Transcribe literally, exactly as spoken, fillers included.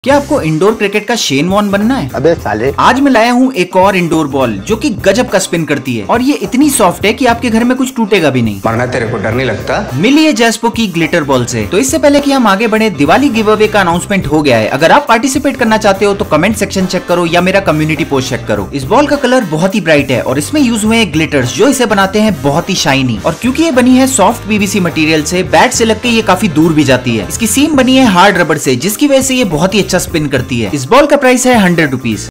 क्या आपको indoor cricket का शेन वॉर्न बनना है? अबे साले, आज मैं लाया हूँ एक और इंडोर बॉल जो कि गजब का स्पिन करती है और ये इतनी सॉफ्ट है कि आपके घर में कुछ टूटेगा भी नहीं। मरना तेरे को डर नहीं लगता? मिली है जैस्पो की ग्लिटर बॉल से। तो इससे पहले कि हम आगे बढ़े, दिवाली गिव अवे का अनाउंसमेंट हो गया है। अगर आप पार्टिसिपेट करना चाहते हो तो कमेंट सेक्शन चेक करो या मेरा कम्युनिटी पोस्ट चेक करो। इस बॉल का कलर बहुत ही ब्राइट है और इसमें यूज हुए हैं ग्लिटर्स जो इसे बनाते हैं बहुत ही शाइनी। और क्योंकि ये बनी है सॉफ्ट पीवीसी मटेरियल से, बैट से लग के ये काफी दूर भी जाती है। इसकी सीम बनी है हार्ड रबड़ से जिसकी वजह से ये बहुत ही अच्छा स्पिन करती है। इस बॉल का प्राइस है हंड्रेड रुपीज।